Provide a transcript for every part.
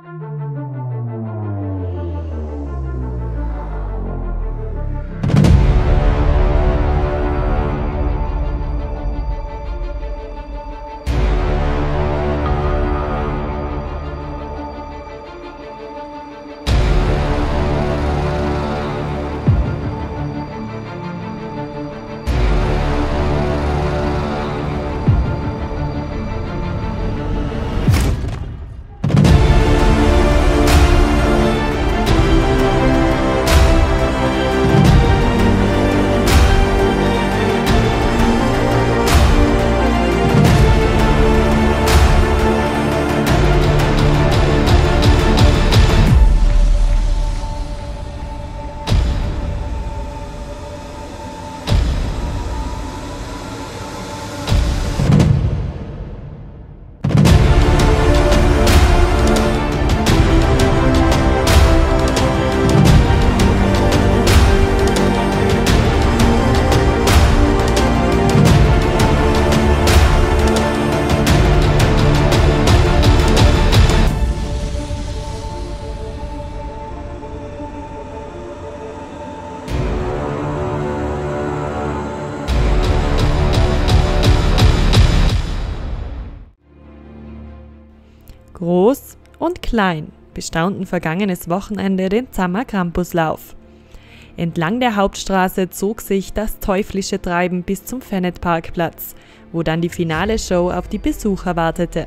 Groß und klein bestaunten vergangenes Wochenende den Zammer Crampuslauf. Entlang der Hauptstraße zog sich das teuflische Treiben bis zum Fennet-Parkplatz, wo dann die finale Show auf die Besucher wartete.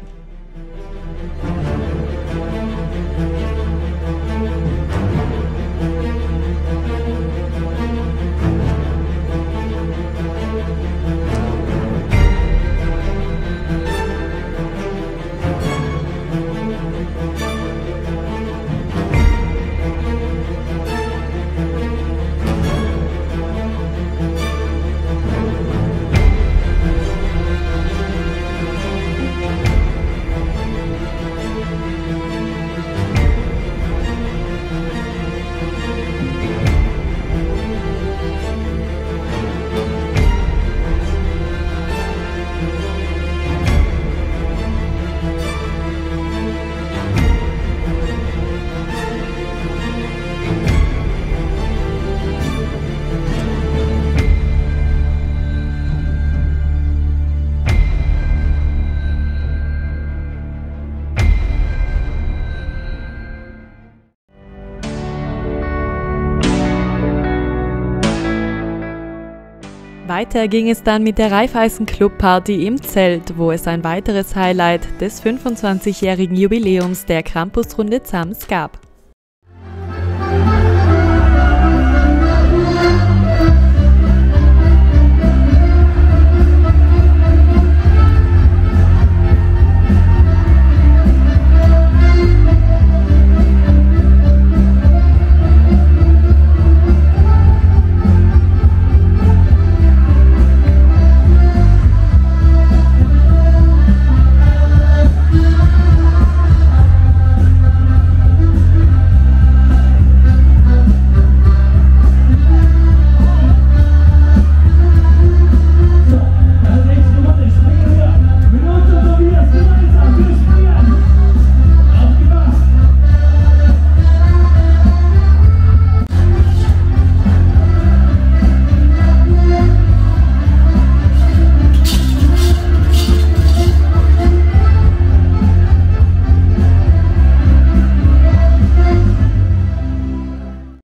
Weiter ging es dann mit der Raiffeisen Club Party im Zelt, wo es ein weiteres Highlight des 25-jährigen Jubiläums der Krampusrunde Zams gab.